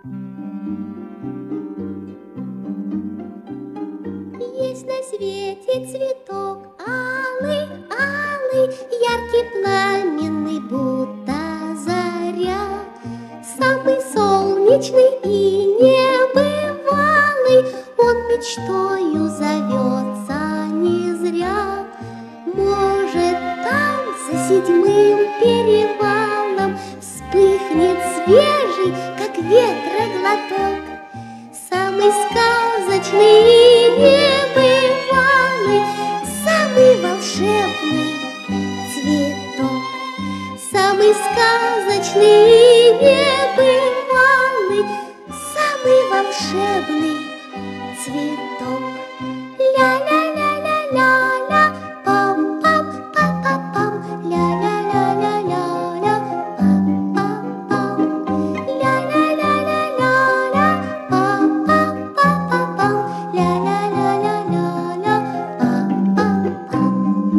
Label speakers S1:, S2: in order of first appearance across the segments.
S1: Есть на свете цветок алый, алый, яркий, пламенный, будто заря, самый солнечный и небывалый, он мечтою зовется не зря. Может, там за седьмым перевалом вспыхнет свежий, как ветра, глоток, самый сказочный и небывалый, самый волшебный цветок, самый сказочный и небывалый, самый волшебный цветок. Ля-ля-ля-ля-ля-ля, пам-пам, па-па-пам, ля-ля-ля-ля-ля-ля, пам-пам-пам, ля-ля-ля-ля-ля-ля, пам-пам, па-па-пам, ля-ля-ля-ля-ля-ля, пам-пам-пам.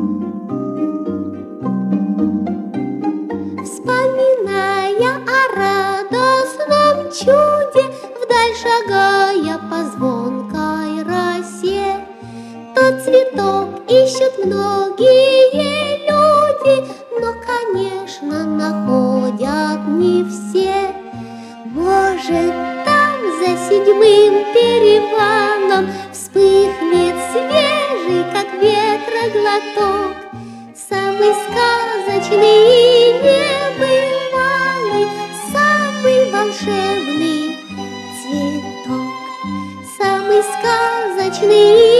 S1: Вспоминая о радостном чуде, вдаль шагая по звонкой росе, тот цветок ищут многие люди, но, конечно, находят не все. Может, там за седьмым перевалом вспыхнет свежий, как ветра, глоток, самый сказочный и небывалый, самый волшебный цветок, самый сказочный